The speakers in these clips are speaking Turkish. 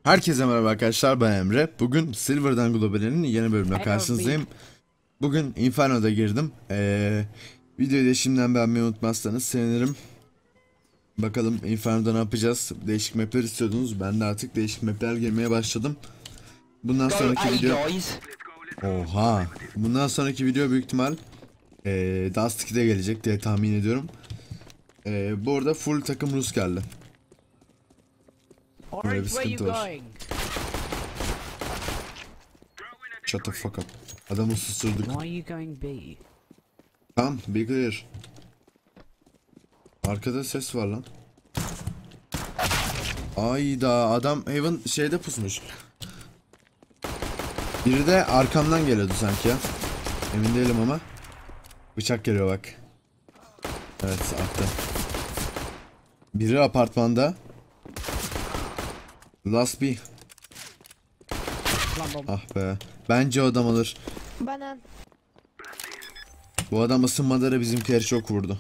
Herkese merhaba arkadaşlar, ben Emre. Bugün Silver'dan Global'in yeni bölümüne karşınızdayım. Bugün Inferno'da girdim. Videoyu da şimdiden beğenmeyi unutmazsanız sevinirim. Bakalım Inferno'da ne yapacağız? Değişik mapler istiyordunuz. Ben de artık değişik mapler girmeye başladım. Bundan sonraki video... Oha! Bundan sonraki video büyük ihtimal Dust 2'de gelecek diye tahmin ediyorum. Bu arada full takım Rus geldi. Böyle bir sıkıntı var. Shut the fuck up. Adamı susturduk. Tamam, be clear. Arkada ses var lan. Ayda adam Haven şeyde pusmuş. Biri de arkamdan geliyordu sanki ya. Emin değilim ama. Bıçak geliyor bak. Evet, attı. Biri apartmanda. Last B. Ah be. Bence o adam alır. Bana. Bu adam ısınmaları bizimkileri çok vurdu.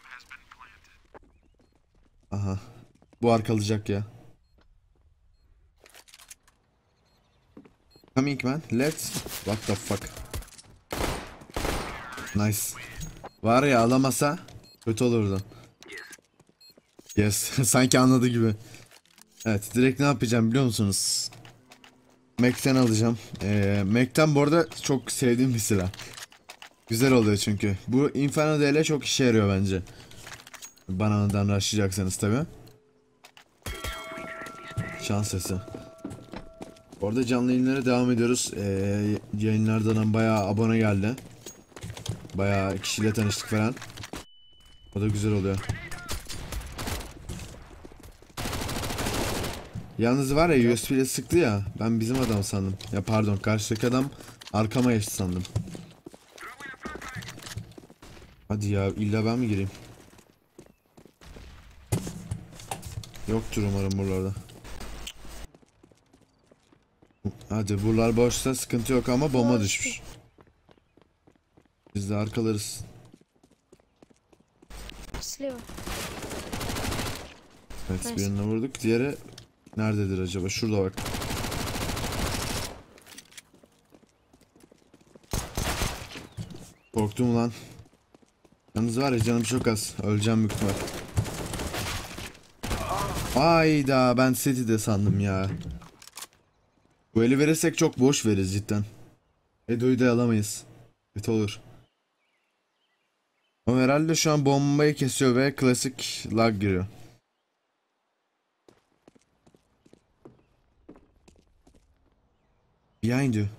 Aha. Bu arkalayacak ya. Coming man. Let's. What the fuck. Nice. Var ya, alamasa kötü olurdu. Yes. Sanki anladı gibi. Evet, direkt ne yapacağım biliyor musunuz? Mac'ten alacağım. Mac'ten bu arada çok sevdiğim bir silah. Güzel oluyor çünkü. Bu Inferno DL çok işe yarıyor bence. Bananadan rushlayacaksınız tabi. Şans sesi. Orada canlı yayınlara devam ediyoruz. Yayınlardan bayağı abone geldi. Bayağı kişiyle tanıştık falan. O da güzel oluyor. Yalnız var ya, USB ile sıktı ya. Ben bizim adam sandım. Ya pardon, karşıdaki adam arkama geçti sandım. Hadi ya, illa ben mi gireyim? Yoktur umarım buralarda. Hadi, buralar boşsa sıkıntı yok ama bomba düşmüş. Biz de arkalarız. Evet, birine vurduk. Diğeri nerededir acaba? Şurada bak. Korktum lan. Yalnız var ya, canım çok az. Öleceğim büyük ihtimal. Ayda, ben City'de sandım ya. Bu eli verirsek çok boş veririz cidden. Edo'yu da alamayız. Kötü olur. Ama herhalde şu an bombayı kesiyor ve klasik lag giriyor. Behind you.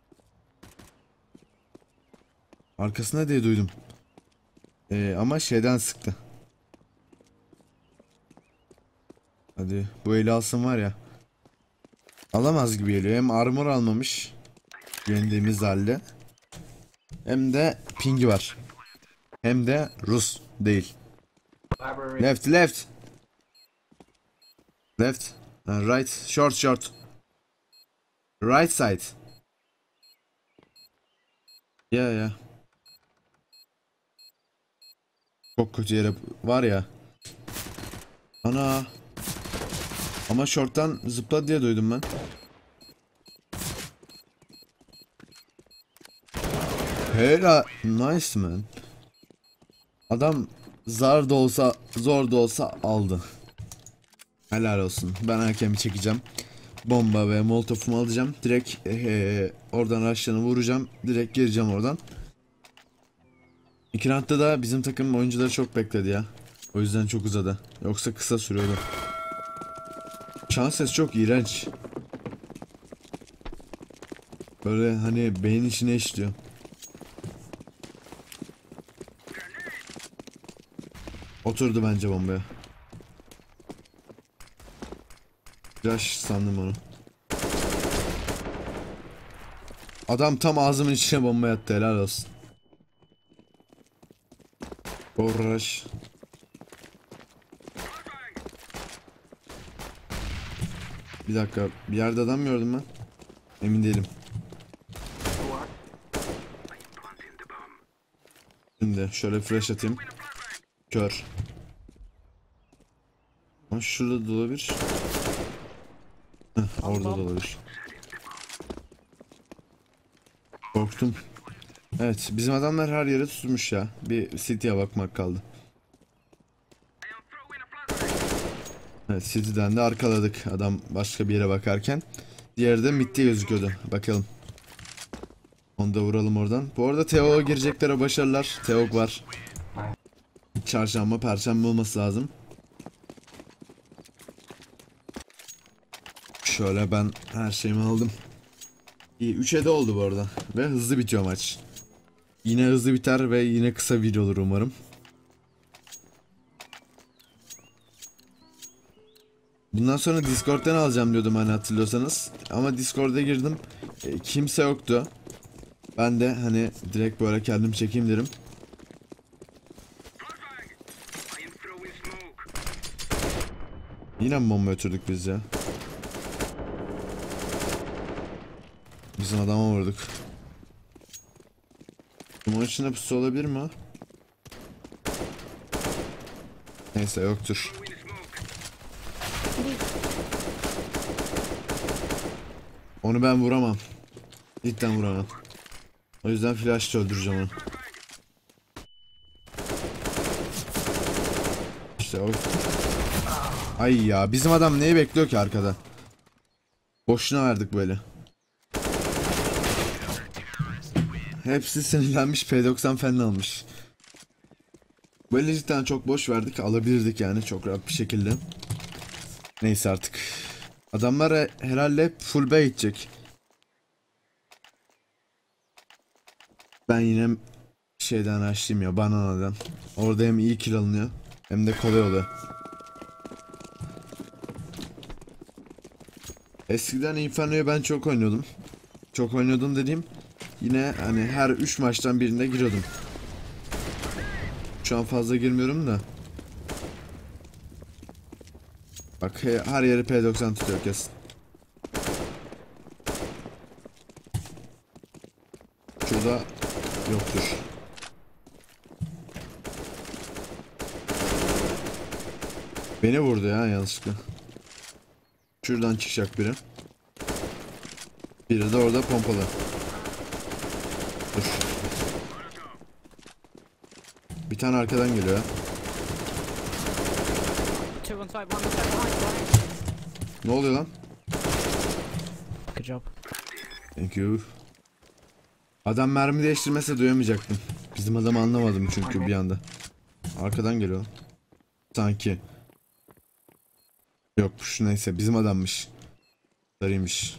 Arkasında diye duydum. Ama şeyden sıktı. Hadi bu eli alsın var ya. Alamaz gibi geliyor. Hem armor almamış yendiğimiz halde. Hem de pingi var. Hem de Rus değil. Left left. Left. Right. Short short. Right side. Ya. Çok kötü yere var ya. Ana. Ama short'tan zıpladı diye duydum ben. Hela, nice man. Adam zar da olsa zor da olsa aldı. Helal olsun. Ben hakemi çekeceğim. Bomba ve molotofumu alacağım. Direkt oradan rush'larını vuracağım. Direkt gireceğim oradan. İki roundda da bizim takım oyuncuları çok bekledi ya. O yüzden çok uzadı. Yoksa kısa sürüyordu. Şans ses çok iğrenç. Böyle hani beyin içine işliyor. Oturdu bence bombaya. Flash sandım onu. Adam tam ağzımın içine bomba attı, helal olsun. Uğraş. Bir dakika, bir yerde adam gördüm ben. Emin değilim. Şimdi şöyle flash atayım. Kör. Ama şurada da olabilir. Orada da olabilir. Korktum. Evet, bizim adamlar her yere tutmuş ya. Bir City'ye bakmak kaldı. Evet, City'den de arkaladık adam başka bir yere bakarken. Diğeri de mid'de gözüküyordu. Bakalım. Onu da vuralım oradan. Bu arada Teo'ya gireceklere başarılar. Teok var. Çarşamba, perşembe olması lazım. Şöyle ben her şeyimi aldım. İyi, 3'e de oldu bu arada. Ve hızlı bitiyor maç. Yine hızlı biter ve yine kısa video olur umarım. Bundan sonra Discord'dan alacağım diyordum hani hatırlıyorsanız. Ama Discord'a girdim. Kimse yoktu. Ben de hani direkt böyle kendim çekeyim derim. Yine mi bomba ötürdük biz ya? Bizim adama vurduk. Bunun içinde pusu olabilir mi? Neyse yoktur. Onu ben vuramam. Cidden vuramam. O yüzden flash'la öldüreceğim onu. İşte o. Ay ya, bizim adam neyi bekliyor ki arkada? Boşuna verdik böyle. Hepsi sinirlenmiş, P90 falan almış. Böyle cidden çok boş verdik, alabilirdik yani çok rahat bir şekilde. Neyse artık. Adamlar herhalde full B gidecek. Ben yine şeyden açtım ya, bananadan. Orada hem iyi kill alınıyor hem de kolay oluyor. Eskiden Inferno'yu ben çok oynuyordum. Çok oynuyordum dediğim, yine hani her 3 maçtan birinde giriyordum. Şu an fazla girmiyorum da. Bak her yeri P90 tutuyor kesin. Şurada yoktur. Beni vurdu ya yanlışlıkla. Şuradan çıkacak biri. Biri de orada pompalı. Dur. Bir tane arkadan geliyor. Ne oluyor lan? Good job. Thank you. Adam mermi değiştirmese duyamayacaktım. Bizim adamı anlamadım çünkü bir anda. Arkadan geliyor. Sanki. Yokmuş, neyse bizim adammış. Sarıymış.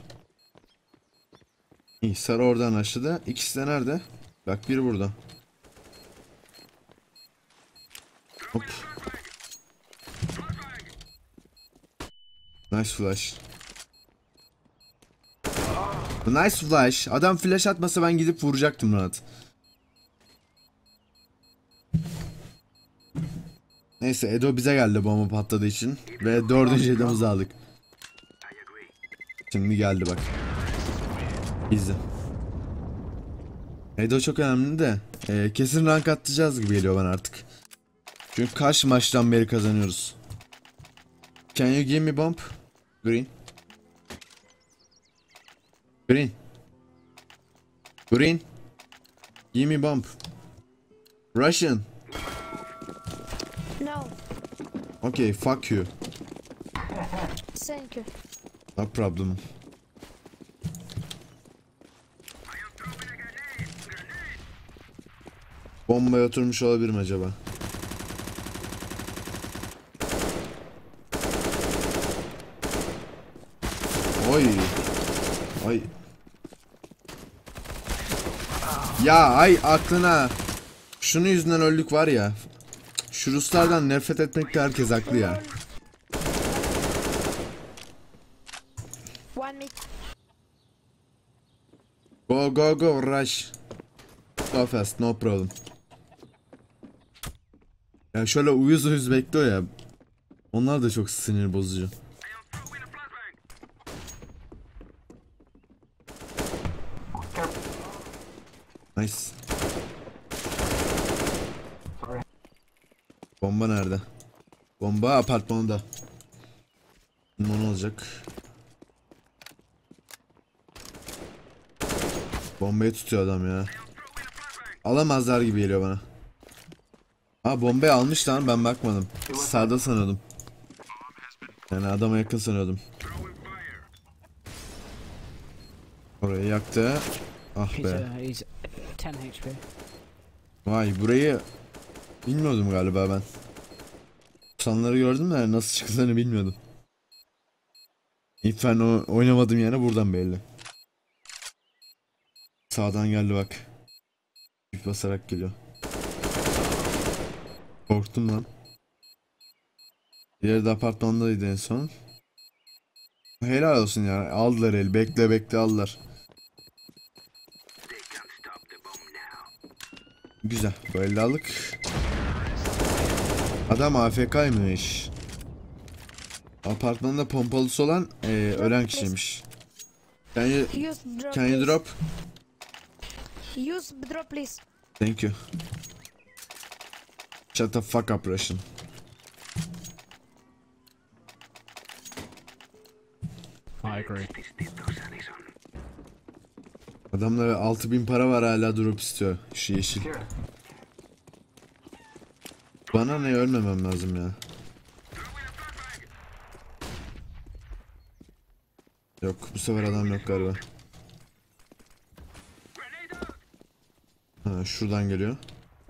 İyi, sarı oradan aşağıda. İkisi de nerede? Bak biri burada. Hop. Nice flash. Nice flash. Adam flash atmasa ben gidip vuracaktım rahat. Neyse Edo bize geldi bomba patladığı için. Ve 4. Edo'muzu aldık. Şimdi geldi bak. İzle. Edo çok önemli de. Kesin rank atlayacağız gibi geliyor bana artık. Çünkü kaç maçtan beri kazanıyoruz. Can you give me bomb? Green. Green. Green. Give me bomb. Russian. No, Okay, fuck you. thank you. No problem. Bombaya oturmuş olabilirim acaba? Oy. Ay. Ya ay aklına. Şunun yüzünden öldük var ya. Şu Ruslardan nefret etmekte herkes haklı ya. One mid. Go go go rush. Go fast, no problem. Ya şöyle uyuz uyuz bekliyor ya. Onlar da çok sinir bozucu. Nice. Bomba nerede? Bomba apartmanda. Ne olacak? Bombayı tutuyor adam ya. Alamazlar gibi geliyor bana. Aa, bombayı almış lan, ben bakmadım. Sağda sanıyordum. Yani adama yakın sanıyordum. Orayı yaktı. Ah be. He's 10 HP. Vay, burayı bilmiyordum galiba ben. Sanları gördüm de nasıl çıktığını bilmiyordum. Inferno oynamadım yani, buradan belli. Sağdan geldi bak. Bir basarak geliyor. Korktum lan. Diğeri de apartmandaydı en son. Helal olsun ya. Aldılar el. Bekle bekle aldılar. Güzel. Bu elde aldık. Adam AFK'ymış. Apartmanda pompalısı olan ölen kişiymiş. Can you drop? Use drop please. Thank you. Shut the fuck up Russian. I agree. Adamlara 6000 para var, hala drop istiyor. Şu yeşil. Bana ne, ölmemem lazım ya. Yok, bu sefer adam yok galiba. Ha, şuradan geliyor.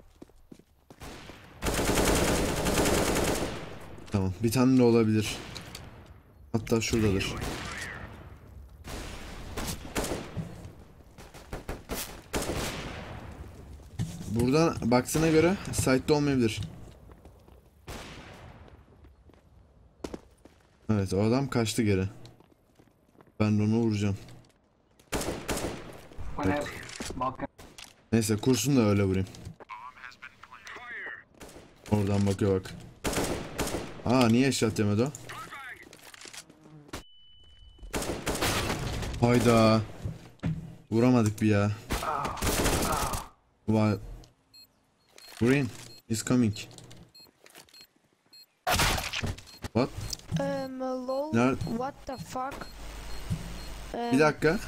Tamam, bir tane de olabilir. Hatta şuradadır. Buradan baksana göre site'de olmayabilir. Evet, o adam kaçtı geri. Ben de onu vuracağım. Evet. Neyse, kursun da öyle vurayım. Oradan bakıyor bak. Aa, niye eşat yemedi o? Hayda. Vuramadık bir ya. Vay. Green is coming. What? Lol. Nerede? What the fuck? Bir dakika.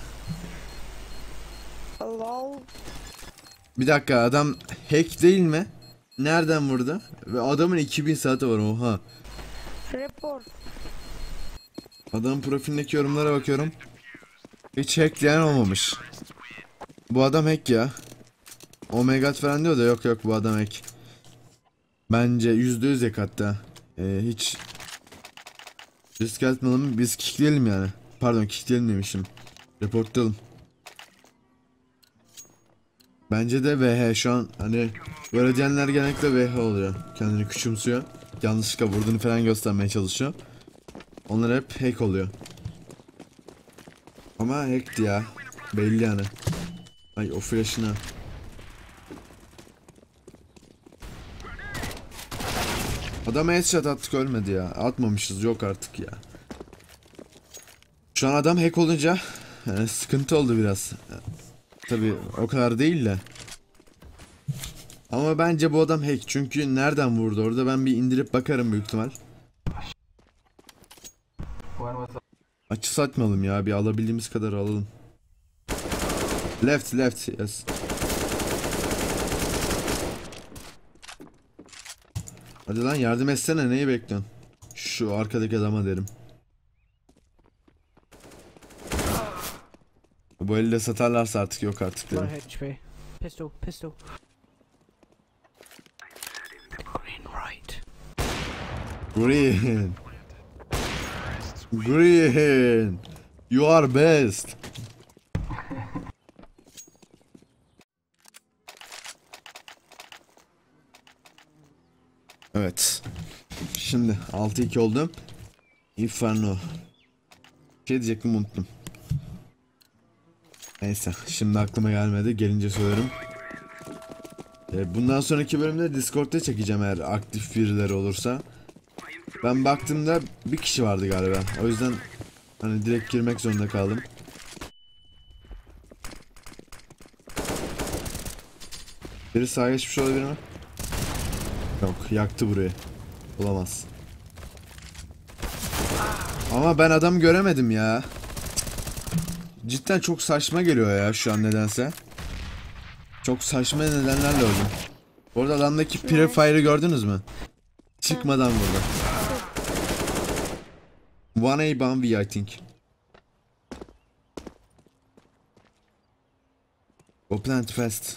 Lol. Bir dakika, adam hack değil mi? Nereden vurdu? Ve adamın 2000 saati var, oha. Report. Adamın profilindeki yorumlara bakıyorum. Hiç hackleyen olmamış. Bu adam hack ya. Omega falan diyor da yok yok, bu adam hack. Bence %100 hack hatta. Hiç risk atmayalım, biz kickleyelim yani. Pardon, kickleyelim demişim. Reportlayalım. Bence de VH şu an, hani böyle diyenler genellikle VH oluyor. Kendini küçümsüyor. Yanlışlıkla vurduğunu falan göstermeye çalışıyor. Onlar hep hack oluyor. Ama hackti ya. Belli yani. Ay, o flash'ına. Adama headshot attık, ölmedi ya. Atmamışız, yok artık ya. Şu an adam hack olunca sıkıntı oldu biraz. Tabi o kadar değil de. Ama bence bu adam hack, çünkü nereden vurdu orada, ben bir indirip bakarım büyük ihtimal. Açı satmayalım ya, bir alabildiğimiz kadar alalım. Left yes. Hadi lan, yardım etsene, neyi bekliyorsun? Şu arkadaki adama derim. Bu elde satarlarsa artık yok artık derim. Low HP. Pistol. Green right. Green. You are best. Evet. Şimdi 6-2 oldu. Inferno. Şey diyecektim, unuttum. Neyse, şimdi aklıma gelmedi. Gelince söylerim. Bundan sonraki bölümde Discord'da çekeceğim eğer aktif birileri olursa. Ben baktığımda bir kişi vardı galiba. O yüzden hani direkt girmek zorunda kaldım. Biri sağa geçmiş olabilir mi? Yok, yaktı burayı. Olamaz. Ama ben adam göremedim ya. cidden çok saçma geliyor ya şu an nedense. Çok saçma nedenlerle öldüm. Orada adamdaki Prefire'ı gördünüz mü? Çıkmadan vurdu. 1A bomb I think. Go plant fast.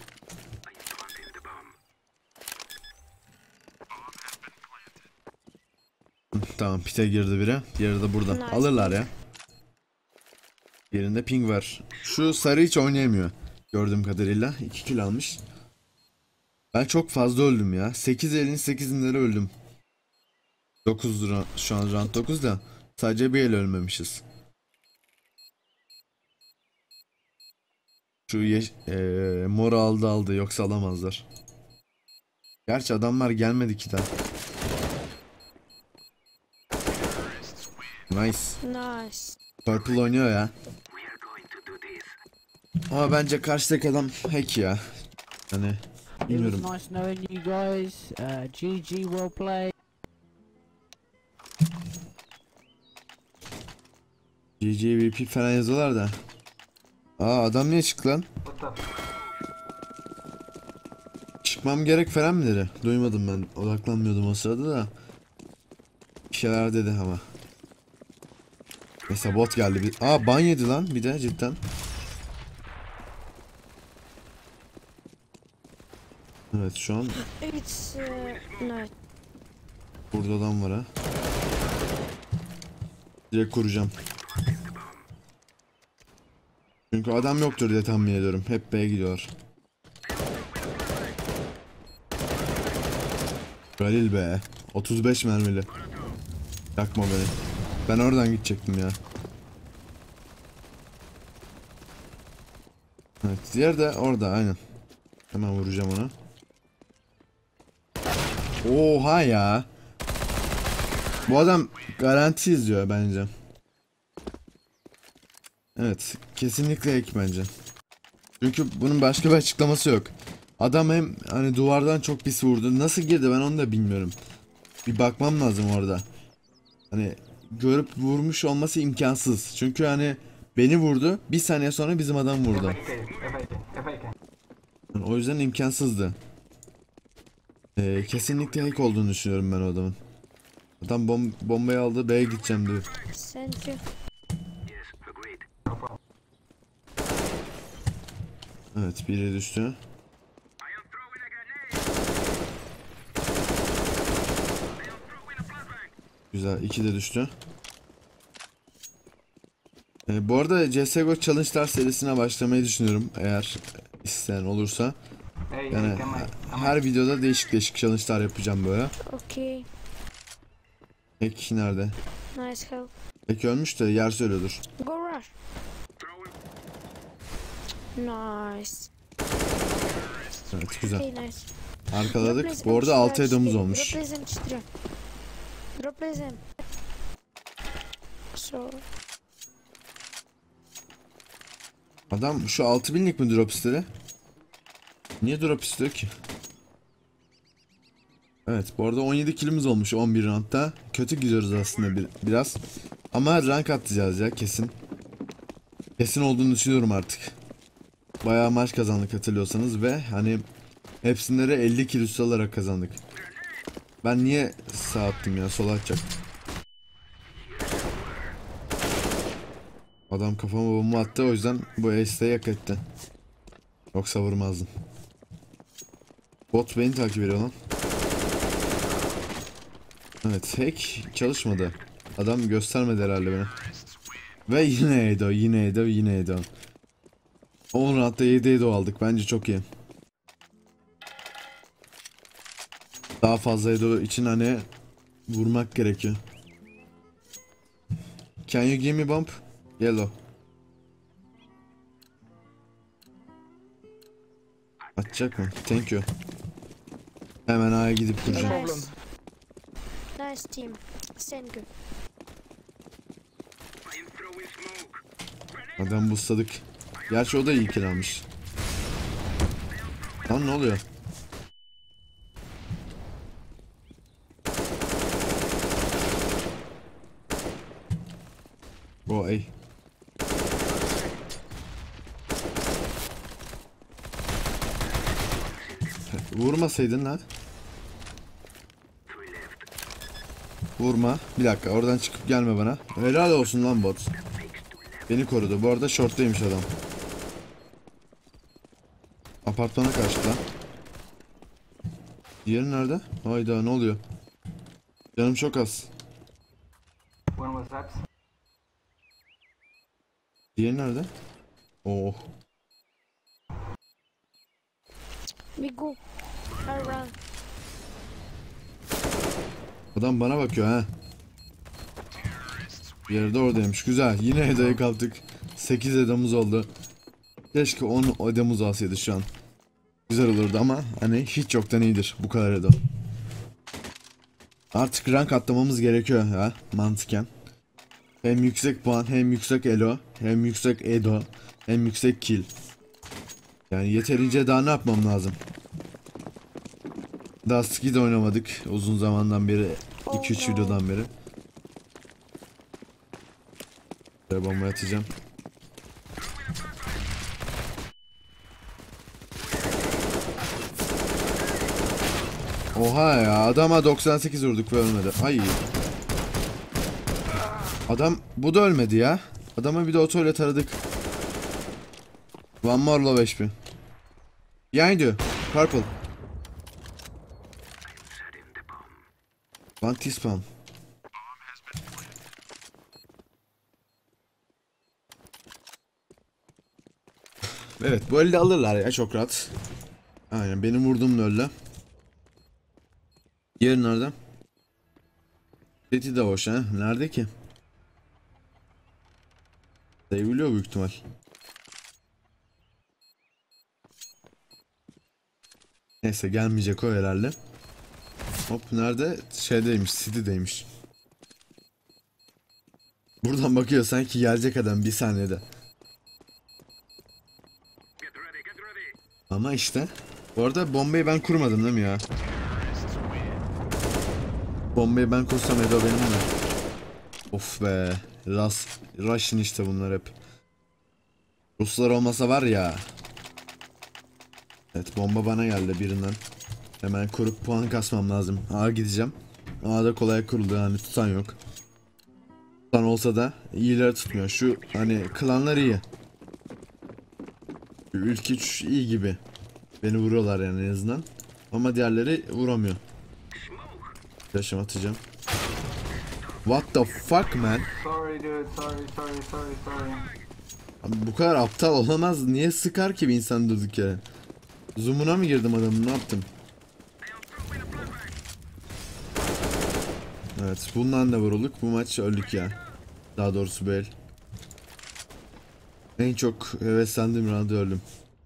Tamam, pite girdi biri. Diğeri de burada. Nice. Alırlar ya. Yerinde ping var. Şu sarı hiç oynayamıyor. Gördüğüm kadarıyla. 2 kill almış. Ben çok fazla öldüm ya. 8 elin 8'inde öldüm. 9 şu an round 9 da. Sadece bir el ölmemişiz. Şu mor aldı yoksa alamazlar. Gerçi adamlar gelmedi ki daha. Nice. Nice. Purple oynuyor ya. Ama bence karşıdaki adam hack ya. Hani It was bilmiyorum. nice knowing you guys. GG, well played. GGVP falan yazıyorlar da. Aa, adam niye çıktı lan? Çıkmam gerek falan mı dedi? Duymadım ben. Odaklanmıyordum o sırada da. Bir şeyler dedi ama. Mesela bot geldi. Aa, ban yedi lan bir de cidden. Evet, şu an It's nice. burada adam var ha. Direkt kuracağım. Çünkü adam yoktur diye tahmin ediyorum. Hep B'ye gidiyorlar. Galil be. 35 mermili. Yakma beni. Ben oradan gidecektim ya. Evet, diğer de orada aynen. Hemen vuracağım onu. Oha ya. Bu adam garanti izliyor bence. Evet, kesinlikle hack bence. Çünkü bunun başka bir açıklaması yok. Adam hem hani duvardan çok pis vurdu. Nasıl girdi ben onu da bilmiyorum. Bir bakmam lazım orada. Hani görüp vurmuş olması imkansız. Çünkü hani beni vurdu. Bir saniye sonra bizim adam vurdu. Yani o yüzden imkansızdı. Kesinlikle hack olduğunu düşünüyorum ben o adamın. Adam bombayı aldı, B'ye gideceğim diyor. Thank you. Evet, biri düştü. Güzel, 2 de düştü. Bu arada CSGO Challenge'lar serisine başlamayı düşünüyorum eğer isteyen olursa. Yani her videoda değişik değişik challenge'lar yapacağım böyle. Okay. Hack nerede? Nice help. Hack ölmüş de yer söylüyordur. Go rush. Nice. Evet, güzel. Okay, nice. Arkaladık. Bu arada 6 edomuz olmuş. Drop lezem 4. Drop lezem. So. Adam şu 6000'lik mi drop istedi? Niye drop istiyor ki? Evet, bu arada 17 kilimiz olmuş 11 roundda. Kötü gidiyoruz aslında biraz. Ama rank atlayacağız ya kesin. Kesin olduğunu düşünüyorum artık. Bayağı maç kazandık hatırlıyorsanız ve hani hepsinde de 50 kill üstü alarak kazandık. Ben niye sağ attım ya, sola atacak. Adam kafama bomba attı, o yüzden bu ace'de yak etti. Yoksa vurmazdım. Bot beni takip ediyor lan. Evet, hack çalışmadı. Adam göstermedi herhalde beni. Ve yine Edo, yine Edo, yine Edo. 10 roundda 7 Edo aldık, bence çok iyi. Daha fazla Edo için hani vurmak gerekiyor. Can you give me bump? Yellow. Atacak mı? Thank you. Hemen A'ya gidip kuracağım. Nice. Nice team. Thank you. Adam boostladık. Gerçi o da iyi kill almış. Lan ne oluyor? Go A. vurmasaydın lan. Vurma. Bir dakika, oradan çıkıp gelme bana. Helal olsun lan bot. Beni korudu. Bu arada shorttaymış adam. Apartmana kaçtı lan. Diğeri nerede? Hayda, ne oluyor? Canım çok az. Diğeri nerede? Oh. We go. Around. Adam bana bakıyor ha. Bir yerde oradaymış. Güzel. Yine hedaya kaldık. 8 hedamız oldu. Keşke 10 hedamız olsaydı şu an. Güzel olurdu ama hani hiç yoktan iyidir bu kadar heda. Artık rank atlamamız gerekiyor ya mantıken. Hem yüksek puan, hem yüksek elo, hem yüksek edo, hem yüksek kill. Yani yeterince daha ne yapmam lazım? Daha skid oynamadık uzun zamandan beri, 2-3 videodan beri. Böyle bomba atacağım. Oha ya, adama 98 vurduk ve ölmedi. Ay. Adam bu da ölmedi ya. Adama bir de otoyla taradık. One more low HP. Behind you. Purple. One T-spawn. Evet, bu elde alırlar ya çok rahat. Aynen, benim vurduğum öyle. Diğeri nerede? Seti de boş ha. Nerede ki? Seviliyor büyük ihtimal. Neyse, gelmeyecek o herhalde. Hop, nerede? Şeydeymiş, City'deymiş. Buradan bakıyor sanki gelecek adam bir saniyede. Ama işte. Bu arada bombayı ben kurmadım değil mi ya? Bombayı ben kursam Edo benim mi? Of be. Russian işte bunlar hep. Ruslar olmasa var ya. Evet, bomba bana geldi birinden. Hemen kurup puan kasmam lazım. Ağa gideceğim. A'da kolay kuruldu, yani tutan yok. Tutan olsa da iyileri tutmuyor. Şu hani klanlar iyi. Ülke 3 iyi gibi. Beni vuruyorlar yani en azından. Ama diğerleri vuramıyor. Yaşam atacağım. What the fuck man? Sorry dude, sorry. Abi bu kadar aptal olamaz. Niye sıkar ki bir insan durduk yere? Zoom'una mı girdim adamın, ne yaptım? Evet, bundan da vurulduk. Bu maç öldük ya. Daha doğrusu böyle. En çok heveslendiğim round'da öldüm.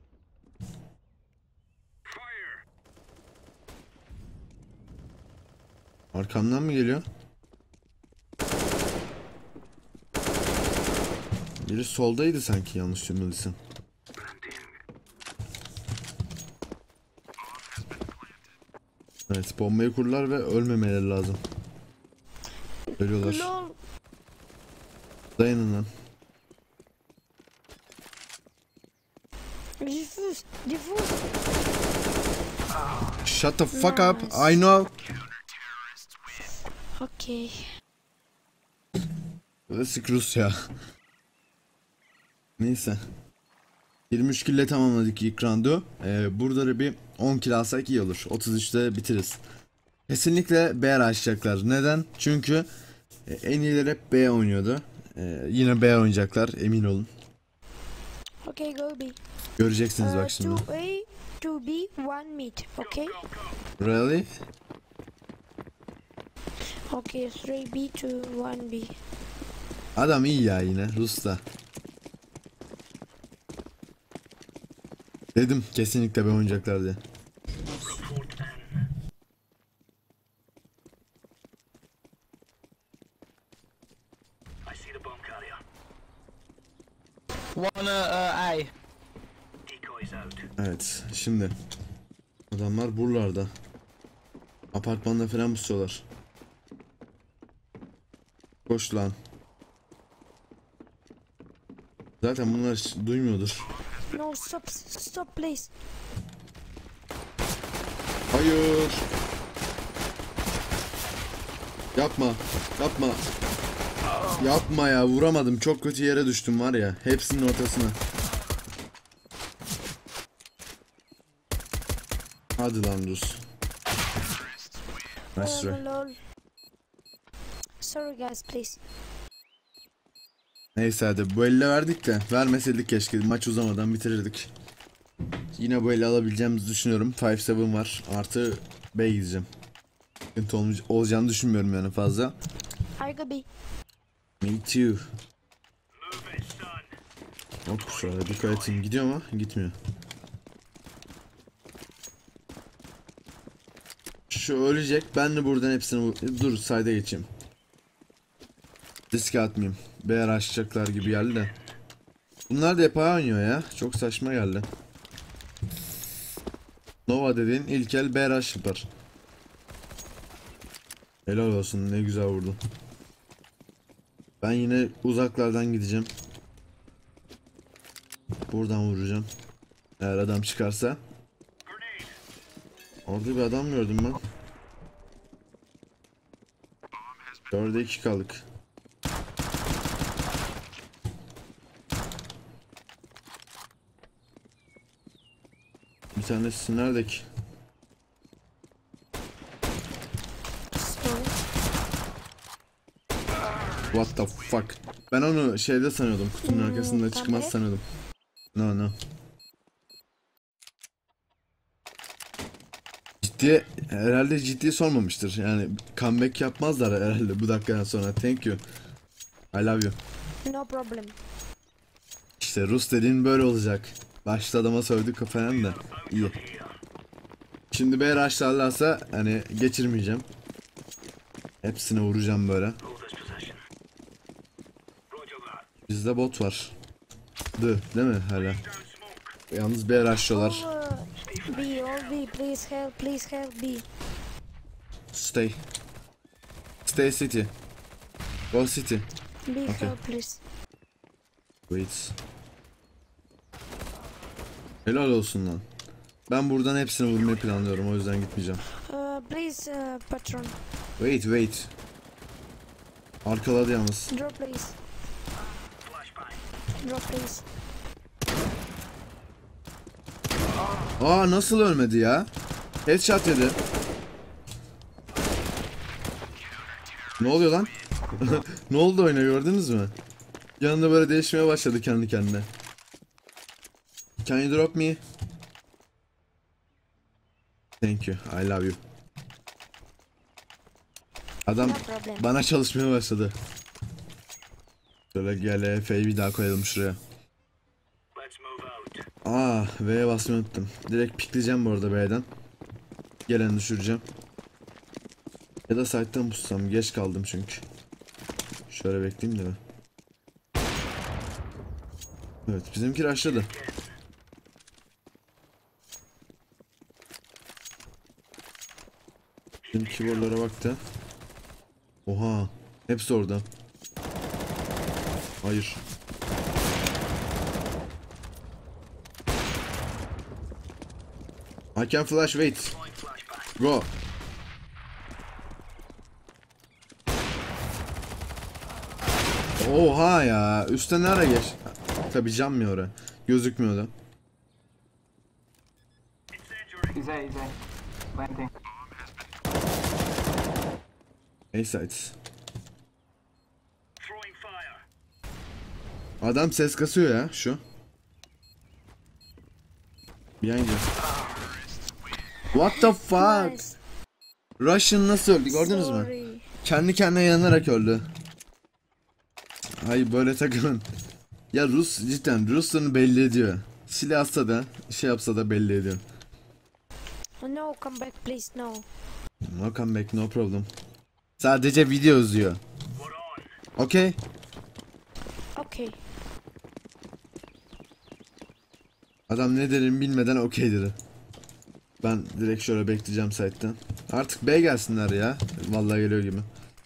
Arkamdan mı geliyor? Biri soldaydı sanki, yanlış bilmediysem. Evet, bombayı kurdular ve ölmemeleri lazım. Ölüyorlar. Lol. Dayanın lan. Diffuse. Shut the fuck up. I know. Okay. Klasik Rus ya. Neyse. 23 kill ile tamamladık ilk roundu. Burada da bir 10 kill alsak iyi olur. 33'te bitiririz. Kesinlikle B açacaklar. Neden? Çünkü en iyiler hep B oynuyordu. Yine B oynayacaklar, emin olun. Okay, go B. Göreceksiniz bak şimdi. 2A, 2B, 1 mid. Okay. Really? Okay, 3B to 1B. Adam iyi ya yine. Rus da. Dedim kesinlikle B oynayacaklar diye. One A. Evet, şimdi adamlar buralarda. Apartmanda falan pusuyorlar. Koş lan. Zaten bunlar hiç duymuyordur. No, stop, please. Hayır. Yapma. Yapma. Yapma ya, vuramadım. Çok kötü yere düştüm var ya. Hepsinin ortasına. Hadi lan Rus. Nice Oh, try. lol. Sorry guys, please. Neyse hadi bu elle verdik de vermeseydik keşke, maç uzamadan bitirirdik. Yine bu eli alabileceğimizi düşünüyorum. 5-7 var. Artı B'ye gideceğim. Sıkıntı olacağını düşünmüyorum yani fazla. I go B. Me too. Hop şöyle dikkat edin. Gidiyor mu? Gitmiyor. Şu ölecek. Ben de buradan hepsini dur sayda geçeyim. Riske atmayayım. B'ye açacaklar gibi geldi de. Bunlar da hep A oynuyor ya. Çok saçma geldi. Nova dediğin ilk el B rush yapar. Helal olsun, ne güzel vurdun. Ben yine uzaklardan gideceğim. Buradan vuracağım. Eğer adam çıkarsa. Orada bir adam gördüm ben. 4'e 2 kaldık. Bir tanesi nerede ki? Sorry. What the fuck? Ben onu şeyde sanıyordum. Kutunun arkasında çıkmaz Comeback? sanıyordum. No. Herhalde ciddi sormamıştır. Yani comeback yapmazlar herhalde bu dakikadan sonra. Thank you. I love you. No problem. İşte Rus dediğin böyle olacak. Başta adama sövdük falan da iyi. Şimdi B rushlarlarsa hani geçirmeyeceğim. Hepsine vuracağım böyle. Bizde bot var. Değil mi hala? Yalnız B rushlıyorlar. B, all B, please help B. Stay. Stay city. Go city. B Okay. help please. Wait. Helal olsun lan. Ben buradan hepsini vurmayı planlıyorum, o yüzden gitmeyeceğim. Please, patron. Wait. Arkaladı yalnız. Drop please. Drop please. Aa, nasıl ölmedi ya? Headshot yedi. Ne oluyor lan? Ne oldu oyuna, gördünüz mü? Yanında böyle değişmeye başladı kendi kendine. Can you drop me? Thank you. I love you. Adam No problem. bana çalışmaya başladı. Şöyle gel Efe'yi bir daha koyalım şuraya. Aa, V'ye basmayı unuttum. Direkt pikleyeceğim bu arada B'den. Geleni düşüreceğim. Ya da site'tan pussam. Geç kaldım çünkü. Şöyle bekleyeyim de. Evet, bizimki rushladı. Bizim keyboardlara baktı. Oha. Hepsi orada. Hayır. I can flash, wait. Go. Oha ya. Üstten nereye geç? Tabi cam ya oraya. Gözükmüyordu. He's A. Planting. A sites. Adam ses kasıyor ya şu. Behind you. What the fuck? Nice. Russian nasıl öldü, gördünüz mü? Sorry. Kendi kendine yanarak öldü. Ay böyle takılın. Ya Rus cidden Rus'unu belli ediyor. Silah atsa da şey yapsa da belli ediyor. No, come back please, no. No comeback, no problem. Sadece video izliyor. Okay. Okay. Adam ne derim bilmeden okey dedi. Ben direkt şöyle bekleyeceğim site'ten. Artık B gelsinler ya. Vallahi geliyor gibi.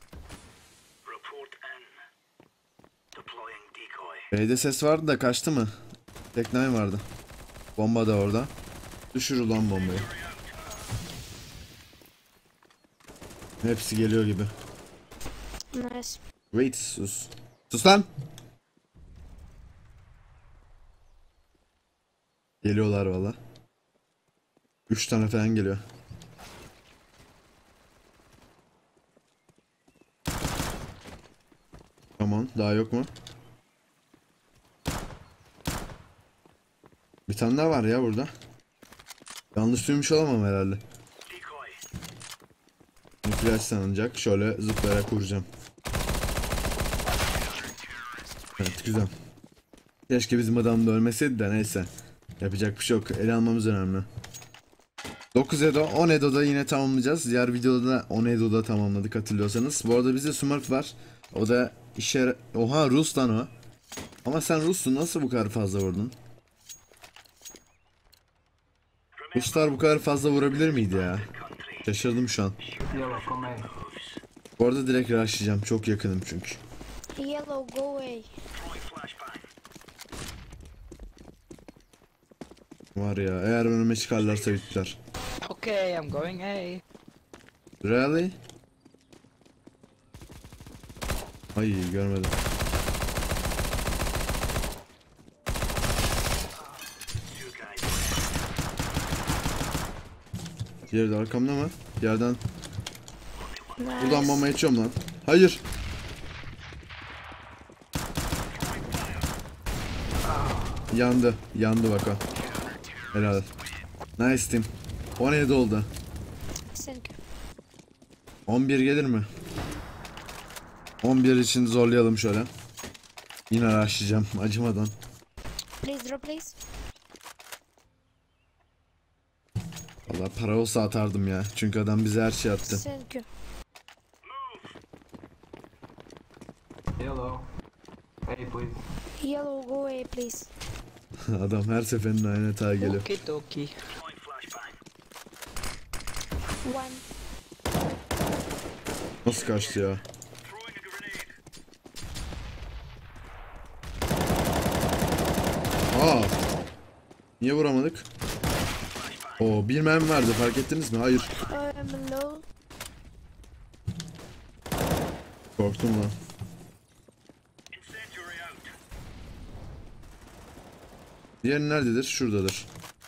B'de ses vardı da kaçtı mı? Tek 9 vardı. Bomba da orada. Düşür ulan bombayı. Hepsi geliyor gibi. Nice. Wait, sus. Sus lan. Geliyorlar valla. 3 tane falan geliyor. Tamam, daha yok mu? Bir tane daha var ya burada. Yanlış duymuş olamam herhalde. Flash sanılacak. Şöyle zıplayarak vuracağım. Evet, güzel. Keşke bizim adam da ölmeseydi de neyse. Yapacak bir şey yok. Ele almamız önemli. 9 Edo, 10 Edo'da yine tamamlayacağız. Diğer videoda da 10 Edo'da tamamladık hatırlıyorsanız. Bu arada bizde Smurf var. O da işe... Oha, Rus'tan o. Ama sen Rus'sun, nasıl bu kadar fazla vurdun? Ruslar bu kadar fazla vurabilir miydi ya? Şaşırdım şu an. Yellow, come A. Bu arada direkt rushlayacağım. Çok yakınım çünkü. Yellow, go away. Var ya, eğer önüme çıkarlarsa bittiler. Okay, I'm going A. Really? Ay, görmedim. Diğeri de arkamda mı? Yerden buradan Nice. bomba içiyorum lan. Hayır. Yandı. Yandı bak o. Helal. Nice team. 17 oldu. Thank you. 11 gelir mi? 11 için zorlayalım şöyle. Yine araştıracağım acımadan. Please drop, please. Valla para olsa atardım ya. Çünkü adam bize her şey attı. Thank you. Yellow. A, please. Yellow, go away, please. Adam her seferinde aynı hata geliyor. Okidoki. One. Nasıl kaçtı ya? Aa! Niye vuramadık? Oo, bir mermi vardı, fark ettiniz mi? Hayır. I'm low. Korktum lan. Diğeri nerededir? Şuradadır.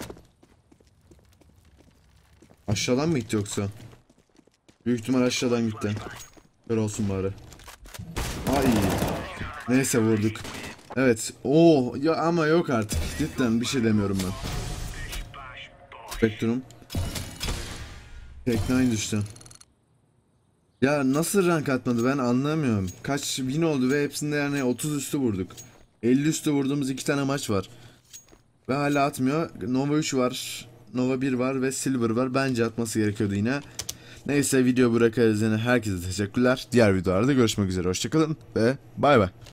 Aşağıdan mı gitti yoksa? Büyük ihtimal aşağıdan gitti. Kör olsun bari. Ay. Neyse, vurduk. Evet. Oo ya, ama yok artık. Cidden bir şey demiyorum ben. Spektrum. Tek9 düştü. Ya nasıl rank atmadı, ben anlamıyorum. Kaç win oldu ve hepsinde yani 30 üstü vurduk. 50 üstü vurduğumuz 2 tane maç var. Ve hala atmıyor. Nova 3 var. Nova 1 var ve Silver var. Bence atması gerekiyordu yine. Neyse, video bırakırız yine. Herkese teşekkürler. Diğer videolarda görüşmek üzere. Hoşçakalın ve bay bay.